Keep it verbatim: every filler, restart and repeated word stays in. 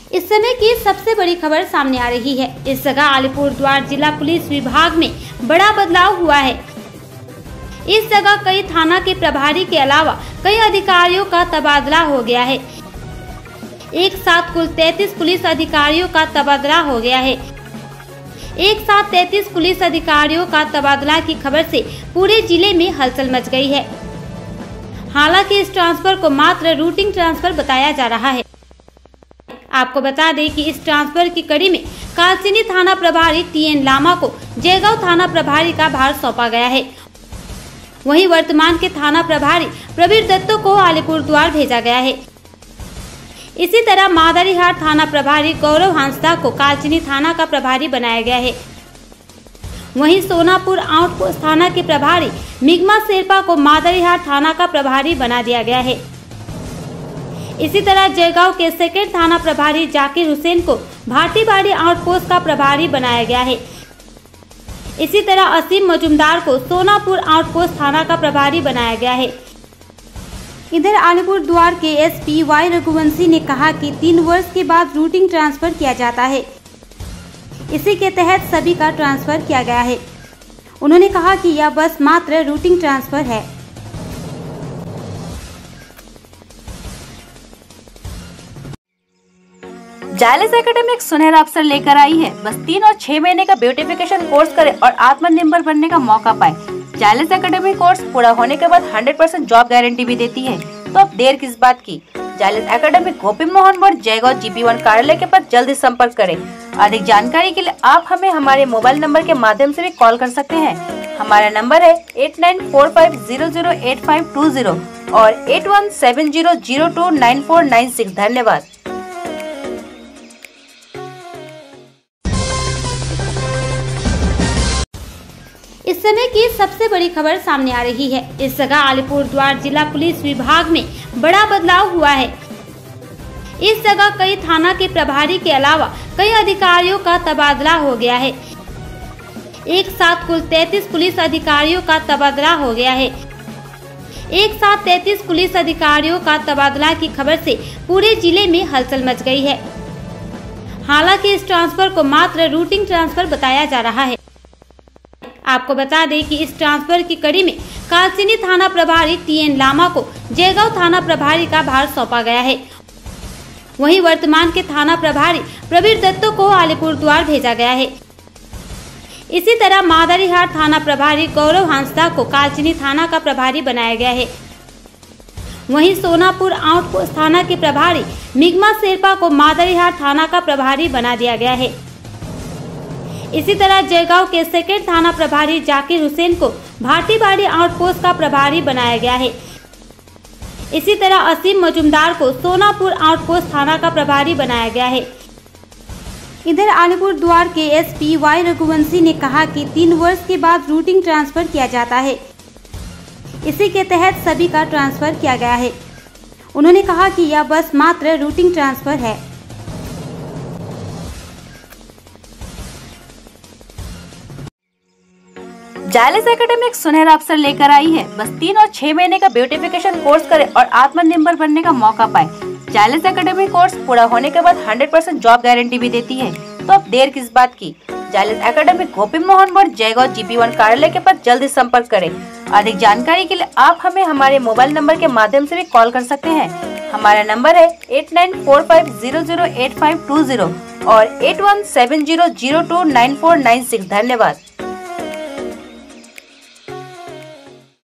इस समय की सबसे बड़ी खबर सामने आ रही है। इस जगह अलीपुरद्वार जिला पुलिस विभाग में बड़ा बदलाव हुआ है। इस जगह कई थाना के प्रभारी के अलावा कई अधिकारियों का तबादला हो गया है। एक साथ कुल तैंतीस पुलिस अधिकारियों का तबादला हो गया है। एक साथ तैंतीस पुलिस अधिकारियों का तबादला की खबर से पूरे जिले में हलचल मच गई है। हालांकि इस ट्रांसफर को मात्र रूटीन ट्रांसफर बताया जा रहा है। आपको बता दें कि इस ट्रांसफर की कड़ी में कालचिनी थाना प्रभारी टी एन लामा को जयगांव थाना प्रभारी का भार सौंपा गया है। वहीं वर्तमान के थाना प्रभारी प्रवीर दत्तो को अलीपुरद्वार भेजा गया है। इसी तरह मादरीहाट थाना प्रभारी गौरव हांसदा को कालचिनी थाना का प्रभारी बनाया गया है। वहीं सोनापुर आउटपोस्ट थाना के प्रभारी मिगमा शेरपा को मादरीहाट थाना का प्रभारी बना दिया गया है। इसी तरह जयगांव के सेकेंड थाना प्रभारी जाकिर हुसैन को भाटीबाड़ी आउटपोस्ट का प्रभारी बनाया गया है। इसी तरह असीम मजुमदार को सोनापुर आउटपोस्ट थाना का प्रभारी बनाया गया है। इधर अलीपुरद्वार के एस पी वाई रघुवंशी ने कहा कि तीन वर्ष के बाद रूटीन ट्रांसफर किया जाता है। इसी के तहत सभी का ट्रांसफर किया गया है। उन्होंने कहा कि यह बस मात्र रूटीन ट्रांसफर है। जायलेस एकेडमी एक सुनहरा अवसर लेकर आई है। बस तीन और छह महीने का ब्यूटिफिकेशन कोर्स करें और आत्मनिर्भर बनने का मौका पाए। जायलेस एकेडमी कोर्स पूरा होने के बाद सौ परसेंट जॉब गारंटी भी देती है। तो अब देर किस बात की, जायलेस एकेडमी गोपी मोहन मोड़ जयगांव जी पी वन कार्यालय के पास जल्दी संपर्क करें। अधिक जानकारी के लिए आप हमें हमारे मोबाइल नंबर के माध्यम से भी कॉल कर सकते हैं। हमारा नंबर है eight nine four five zero zero eight five two zero और eight one seven zero zero two nine four nine six. धन्यवाद। इस समय की सबसे बड़ी खबर सामने आ रही है। इस जगह अलीपुरद्वार जिला पुलिस विभाग में बड़ा बदलाव हुआ है। इस जगह कई थाना के प्रभारी के अलावा कई अधिकारियों का तबादला हो गया है। एक साथ कुल तैंतीस पुलिस अधिकारियों का तबादला हो गया है। एक साथ तैंतीस पुलिस अधिकारियों का तबादला की खबर से पूरे जिले में हलचल मच गई है। हालांकि इस ट्रांसफर को मात्र रूटीन ट्रांसफर बताया जा रहा है। आपको बता दें कि इस ट्रांसफर की कड़ी में कालचिनी थाना प्रभारी टी एन लामा को जयगांव थाना प्रभारी का भार सौंपा गया है। वहीं वर्तमान के थाना प्रभारी प्रवीर दत्तो को अलीपुरद्वार भेजा गया है। इसी तरह मादरीहाट थाना प्रभारी गौरव हांसदा को कालचिनी थाना का प्रभारी बनाया गया है। वहीं सोनापुर आउटपोस्ट थाना के प्रभारी मिगमा शेरपा को मादरीहाट थाना का प्रभारी बना दिया गया है। इसी तरह जयगांव के सेकेंड थाना प्रभारी जाकिर हुसैन को भाटीबाड़ी आउटपोस्ट का प्रभारी बनाया गया है। इसी तरह असीम मजुमदार को सोनापुर आउटपोस्ट थाना का प्रभारी बनाया गया है। इधर अलीपुरद्वार के एस पी वाई रघुवंशी ने कहा कि तीन वर्ष के बाद रूटीन ट्रांसफर किया जाता है। इसी के तहत सभी का ट्रांसफर किया गया है। उन्होंने कहा कि यह बस मात्र रूटीन ट्रांसफर है। जायलेस एकेडमी एक सुनहरा अवसर लेकर आई है। बस तीन और छह महीने का ब्यूटिफिकेशन कोर्स करें और आत्मनिर्भर बनने का मौका पाए। जायलेस एकेडमी कोर्स पूरा होने के बाद सौ परसेंट जॉब गारंटी भी देती है। तो अब देर किस बात की, जायलेस एकेडमी गोपी मोहन मोड़ जयगांव जी पी वन कार्यालय के पास जल्दी संपर्क करें। अधिक जानकारी के लिए आप हमें हमारे मोबाइल नंबर के माध्यम से भी कॉल कर सकते हैं। हमारा नंबर है eight nine four five zero zero eight five two zero और eight one seven zero zero two nine four nine six. धन्यवाद।